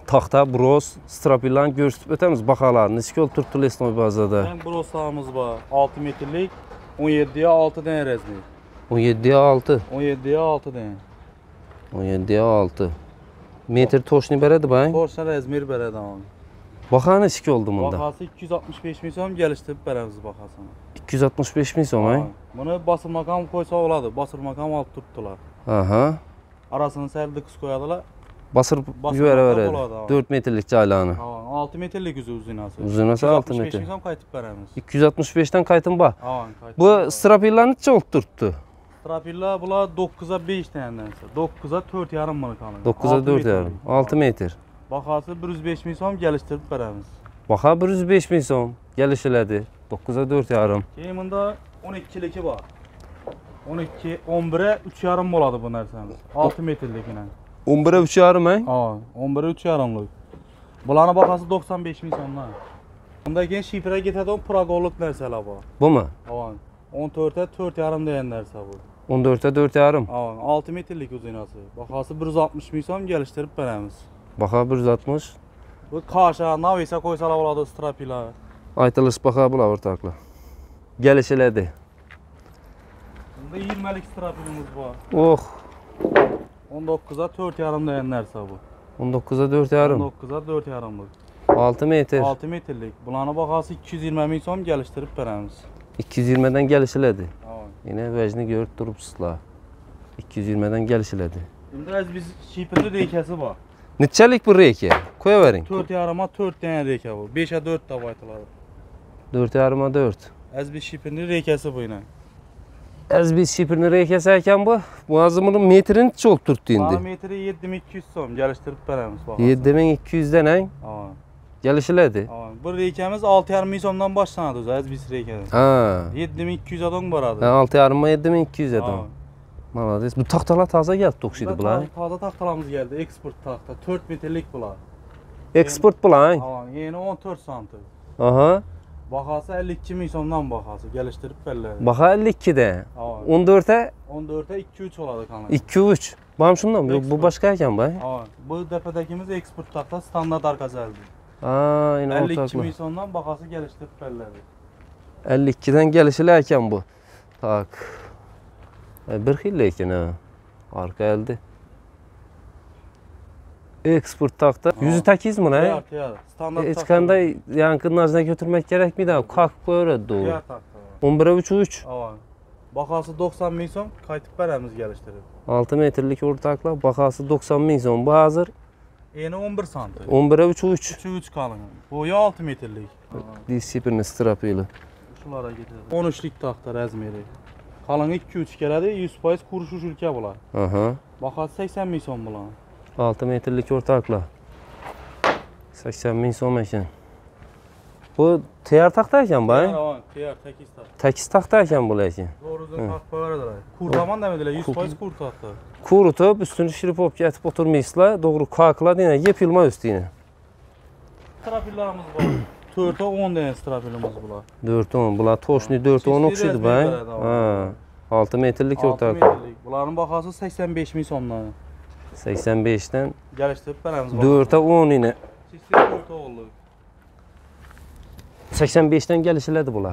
taxta, bros, strapilan görsütüb ötəmiz baxalar. Neçə yol turtdu Lesnoy bazada? Ben broslarımız var. 6 metrlik 17'ye 6 tane rezmi. 17'ye 6. 17'ye 6 tane. 17'ye 6. Metr toşni beredir bayın? Torşa rezmir bere tamam. Baxa neçə oldu bunda? Bakası 265 bin so'm geliştirip beremiz bakasını. 265 min so'm, ay? Bunu basılmakam koysa oladı. Basılmakam alıp tuttular. Aha. Arasını serdi kız koyadılar. Basır yüvere veredi. 4 metrlik caylanı. 6 metrlik uzunası. Uzunası 6 metr. 265 bin so'm kaytıp beremiz. 265'ten kaytın ba. Kaytıp Bu strapillar neçə oldu turtdu? Strapilla bula 9'a 5 tanendense. 9'a 4 yarım mını kalın. 9'a 4 yarım. 6 metr. Bakası 105 bin so'm geliştirip beremiz. Baxa 105 min so'm geliş elədi. 9'a 4 yarım. Keyimində 12'liki var. 12, 11'e 3 yarım boladı bu nərsəmiz. 6 metrliklə. 11'e 3 yarım, ay? 11'e 3 yarımlıq. Bularına bakası 95 bin so'mdan. Bundakı şifrə getədə o praqolluq nərsələr var. Bu mu? 14'e 4 yarım deyən nərsə bu. 14'e 4 yarım. 6 metrlik uzunası. Bakası 160 bin so'm geliştirip beremiz. Baxa 160. Bu kaşa, navisa koysalar oladı strapila. Aytılış baxa bula ortaqla. Geliş elədi. Bunda 20'lik strapilimiz var. Oh. 19'a 4 yarım deyən nərsə bu. 19'a 4 yarım. 19'a 4 yarımlıq. 6 metr. 6 metrlik. Bularına bakası 220 bin so'm geliştirip beremiz. 220'den geliş elədi. Yine vecni görüp durubsuzlar. 220'den geliş elədi. Bunda biz şipirli reykəsi var. Neçəlik bu reyke? Koya verin. 4 yarıma 4 tane reykə bu. 5'e 4 da baytılar. 4 yarıma 4. Az bir şipirli reykəsi bu ilə. Az biz şipirini reyke sayken bu. Bu azımının metrini çok turttu indi. Parametri 7200 so'm geliştirip beremiz. 7200'den ay. Geliş elədi. Bu reykəmiz 6,5 bin so'mdan başlanadı az biz reykədən. Ha. 7200 adam baradı. 6 yarıma 7200 adam. Malades. Bu taxtalar taze geldi toksiydi bunlar. Taze taxtalarımız geldi. Export taxta. 4 metrlik bunlar. Export bunlar. Yeni 14 santim. Aha. Bakası 52 bin so'mdan bakası geliştirip berlerdi. Baxa 52'de. 14'e 14'e 2-3 oladı kanal. 2-3. Bam şundan mı? Bu başka iken bay. Bu defedekimiz export taxta standart arkazeldi. Yine 52 bin so'mdan bakası geliştirip berlerdi. 52'den gelişilerken bu. Tak. Bir xilleyken ha. Arka elde. Export taxta. 108 mi ne? Standart taxta. Hiç yankının ağzına götürmek gerek mi de? Kalk böyle doğru. 11'e 3. Bakası 90 bin so'm kaytıp beremiz geliştirip. 6 metrlik ortakla bakası 90 bin so'm. Bu hazır. Yeni 11 santim. 11'e 3. 3 kalın. Boyu 6 metrlik. Disiplini strapıyla. Şulara getir. 13'lik taxta rezmeri. Kalın 2-3 geledi 100% kuruşuş ülke bular. Aha. Bakası 80 bin so'm bular. 6 metrlik ortakla. 80 bin so'm ekan. Bu teyar taxta ekan bay? Teyar, tekiz taxta. Tekiz taxta ekan bu ekan. Doğrudan taxta verdiler. Kurtaman demediler 100% kur taxta. Kurutup üstünü şirip hop getib oturmaysızlar. Doğru kakla dine yepilma üstüne. Strapillarımız var. 4'e 10 tane strapilimiz bular. 4'e 10. Bunlar toşni 4'e 10 oxşuydu bay. 6 metrlik ortak. 6 metrlik. Bunların bakası 85 bin so'mdan. 85'ten geliştirip beremiz. 4'e 10 yine. 4'e oldu. 85'ten geliş elədi bunlar.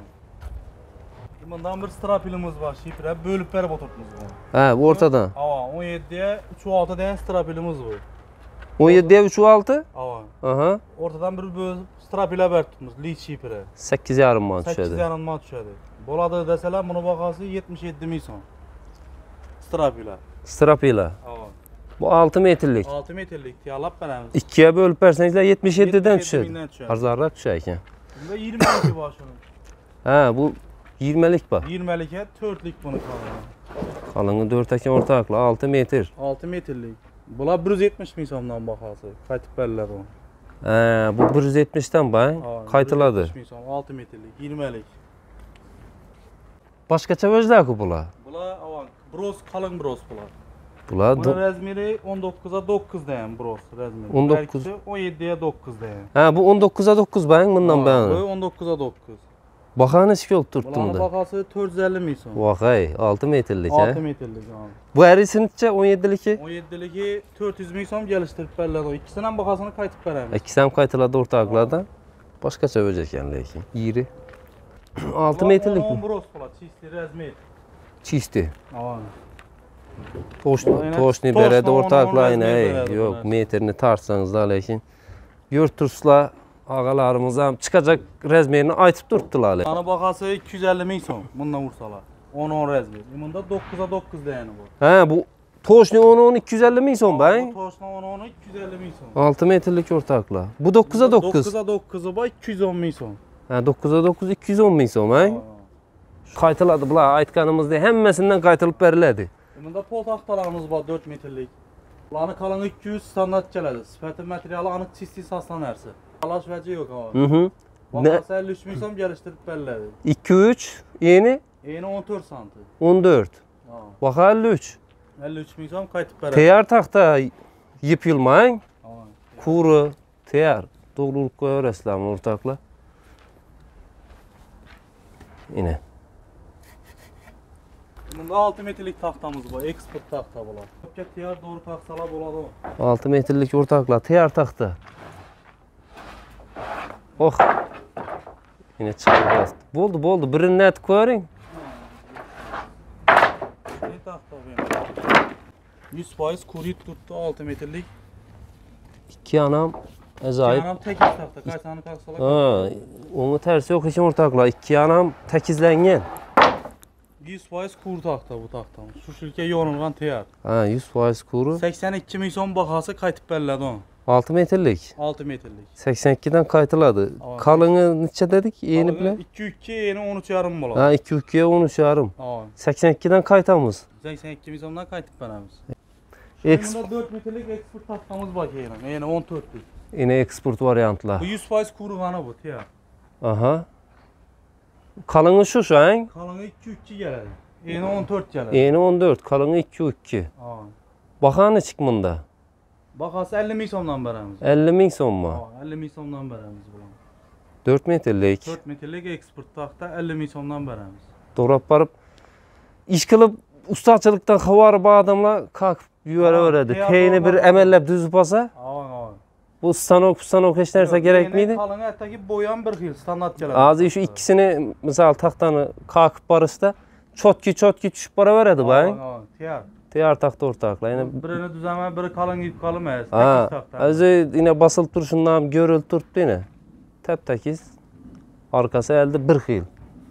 Bundan bir strapilimiz var. Şifre bölüp verip oturtmuz bu ortadan. 17'ye 3-6 tane strapilimiz var. 17'ye 3-6? Aha. Ortadan bir bölüp strapile vertimiz. Lead şifre. 8 yarım man düşedi. 8 yarım man düşedi. Boladı deseler bunu bakası 77 min so'm. Strapile. Strapile. Bu 6 metrlik. 6 metrlik tiyalap beremiz. 2'ye bölüp verseniz 77'den düşedi. Arzarrak düşerken. Bunda 20'lik var şunun. Bu 20'lik var. 20'lik'e 4'lik bunu kalın. Kalını 4'teki ortakla 6 metr. 6 metrlik. Bula 170 bin so'mdan bakası. Kaytıp berler onu. Bu 170'ten bay. Kaytıladı. 170 bin so'm 6 metrlik 20'lik. Başkaça özler ki bula? Bula bros kalın bros bular. Bunun rezmeri 19'a 9 deyen bros rezmeri. 19. 17'ye 9 deyen. Bu 19'a 9 bayın bundan ben. Bu 19'a 9. Baxa neçə yol tutdum Bulanın da? bakası 450 min son. Vay, 6 metrlik 6 ha. metrlik abi. Bu ərisi neçə? 17'liki? 17'liki 400 min son geliştirip bellədi. İkisinden bakasını kaytıp verəmiz. İkisəm qaytıladı ortaqlardan. Başqaça böcəkən lekin. İri. 6 metrlik mi? 10 bros bular, çisti, rezmir. Çisti. Abi. Toşni Toşni berədə onu ortaqlayın. rezmir berədi Yox, bunlar. metrini tartsanız da lekin. Yurtursla ağalarımıza çıxacaq rezmerini aytıb durdular. Bulanın bakası 250 min son. Bununla vursalar. 10 rezmir. Bunda 9'a 9 değəni bu. Hə, bu Toşni 10 250 min son Bu bəy. Toşna 10 250 min son. 6 metrlik ortaqla. Bu 9'a 9. 9'a 9'u var 210 min son. Hə, 9'a 9 210 min son bəy. Qaytıladı bunlar aytqanımızda həmməsindən qaytılıb bərilədi. Bunda pol taxtalarımız var 4 metrlik. Bulanın kalınlığı 200 standart gələdir. Sifəti materialı anıq çisti saslan ərsi. Alaş vəci yox abi. Hı. Ne? Bakası 53 min son geliştirip bellədi. 2 3 yeni Yeni 14 santı. 14. Baxa 53. 53 min son kaytıp verəmiz. Teyar taxta yip yılmayın. Tamam. Kuru, teyar. Doğruluk koyar əsləmin ortaqla. Yine. Bunda 6 metrlik taxtamız var. Export taxta bular. Köpkə tiyar doğru taxsalar buladı o. 6 metrlik ortaqla teyar taxta. Oh. Yine çıxır. Boldu. Birini net koyarın. Ne taxta benim? 100% kuru tuttu 6 metrlik. 2 anam əzayib. Yanam tek taxta. Qaysanı taxsalar. Ha, onu tərsi yox işin ortaqla. 2 anam təkizlənген. 100% kuru taxta bu taxtamız. Şu şirkə yorulğan tiyar. Ha, 100% kuru. 82 min son baxası kaytıp bellədi onu. 6 metrlik. 6 metrlik. 82'den kaytıladı. Aa. Kalını neçə dedik? Yeni bile. 2-2 yeni 13 yarım bular. Ha 2-2'ye 13 yarım. Aa. 82'den kaytamız. 82 min sondan kaytıp verəmiz. Eks Bunda 4 metrlik eksport taxtamız var yine. Yani 14'lük. yine eksport variantla. Bu 100% kuruğanı bu tiyar. Aha. Kalını şu an. Kalını 2-2 gəlir. Yeni 14 gəlir. Yeni 14. Kalını 2-2. Aa. Baxa ne çıkmında? Baxası 50 min sondan verəmiz. 50 min son mu? Aa, 50 min sondan verəmiz bulan. 4 metrlik. 4 metrlik eksport taxta 50 min sondan verəmiz. Dorap barıp iş kılıp ustaçılıktan havarı bu adamla kalkıp yüvere Aa, öğredi. teyar Teyini bir doğru. emellep düzüp basa. Aa. Bu stanok hiç derse gerek miydi? Kalını hətta ki boyan bir xil standart gəlir. Ağzı şu ikisini misal taxtanı kalkıp barışta çotki düşüp bara veredi bay. Aa, tiyar. Teyar taxta ortaqla. Yine Birini düzəmə, biri kalın ip kalım əz. ha, taxta. özü yine basılıp duruşundan görüldü turtdu yine. Tep tekiz. Arkası elde bir xil.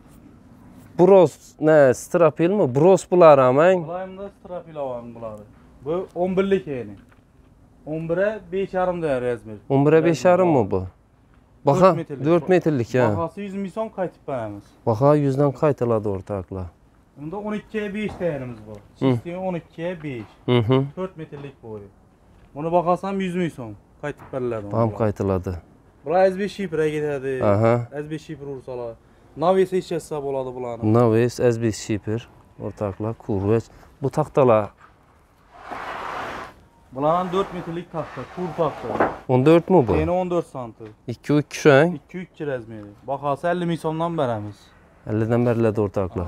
Bros ne strapil mi? Bros bular amən. Bulayımda strapil avan bunları. Bu 11'lik yeni. 11'e 5,5 değer rezmir. 11'e 5 yarım mı bu? Baxa 4 metrlik. 4 metrlik ya. Baxası 100 min son kaytıp verəmiz. Baxa 100'den kaytıladı ortaqla. Bunda 12'ye 5 değerimiz var. Çiftliğin 12'ye 5. Hı. 4 metrlik boyu. Bunu baxasam 100 min son kaytıp verirler. Tam kaytıladı. Bunlar SB şifre giderdi. Aha. SB şifre vursalar. Naviyesi hiç hesap oladı bulanı. Navis SB Shipper ortaqla kurveç. Bu taxtalar Bulanın 4 metrelik taxta, kur taxta. 14 mu bu? Yeni 14 santı. 2 şu an. 2-3 rezmeri. Baxası 50 min sondan verəmiz. 50'den bərilədi ortaqla.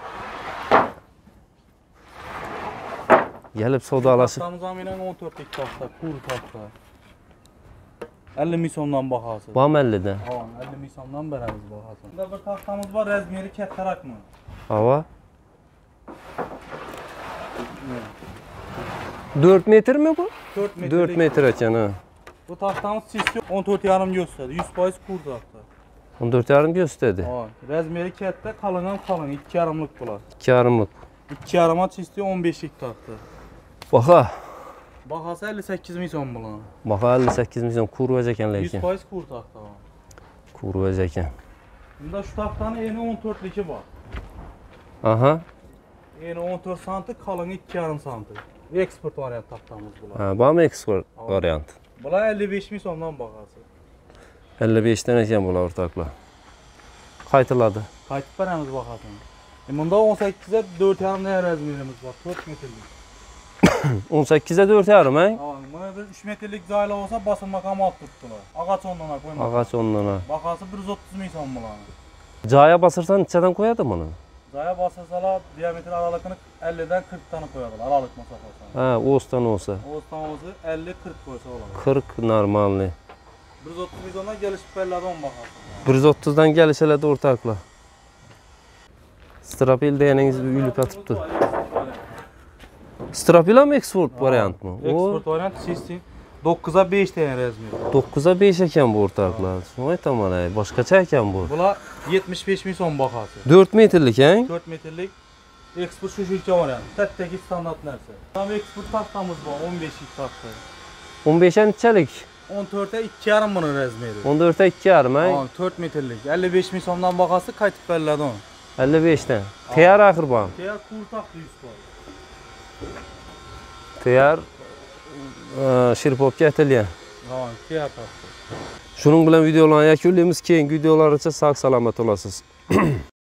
Gəlib sodalaşıb. Taxtamız aminen 14'lik taxta, kur taxta. 50 min sondan baxası. Bam 50'den. 50 min sondan verəmiz baxası. Burada bir taxtamız var, rezmeri kəttarak mı? Hava. 4 metr mi bu? 4 metrelik. 4 metr ekan ha. Bu taxtamız çizgi 14 yarım göstərdi. 100% kur taxta. 14 yarım göstərdi. Rezmeri kətdə kalınam kalın. 2 yarımlık bular. 2 yarımlıq. 2 yarıma çizgi 15'lik taxta. Baxa. Baxası 58 min son bulan. Baxa 58 milyon kurveç ekan lekin. 100% kur taxta. Kurveç ekan. Bunda şu taxtanın eni 14'liki var. Aha. Eni 14 santı, kalını 2,5 santı. Eksport variant taxtamız bular. Ha, bam eksport variant. Bunlar 55 min sondan baxası. 55'den ekan bular ortaqla. Qaytıladı. Qayıtıb verəmiz baxasın. Bunda 18'e 4,5 nə rəzmirimiz var. 4 metrlik. 18'e 4 yarım ha? Buna bir 3 metrlik zayla olsa basın makamı alt tutdular. Ağaç ondan koymadı. Ağaç ondan ha. Baxası 130 min son bulanı. Caya basırsan içeriden koyadı bunu. Zaya basırsalar diametre aralıkını 50'den 40 tane koyarlar aralık masafasına. Ha, ostan olsa. Ortamımızı 50-40 koysa olur. 40 normalni. 130 milyondan gelişip belli adam bakarsın. 130'dan gelişelerde ortakla. Strapil deyeniniz bir ülüp atıptır. Strapil mi export variant mı? Export variant sistem 9'a 5 tane rezmi. 9'a 5 eken bu ortaklar. Şuna tamam ay. Başkaça eken bu. Bula 75 bin son bakası. 4 metrlik he? 4 metrelik export şu şükür variant. Tetteki standart neresi? Tam export tahtamız var 15 tahta. 15'e neçəlik? 14'e 2,5 bunun rezmiydi. 14'e 2 yarım he? 4 metrelik 55 bin sondan bakası kayıtıp belli onu. 55'ten. Teyar axır bağım. Teyar kurtak 100 var. Teyar şirpop gətirliyə. Tamam, teyar tahtı. Şunun bilan videolarını yakınlayımız. Keyingi videolar üçün sağ salamat olasınız.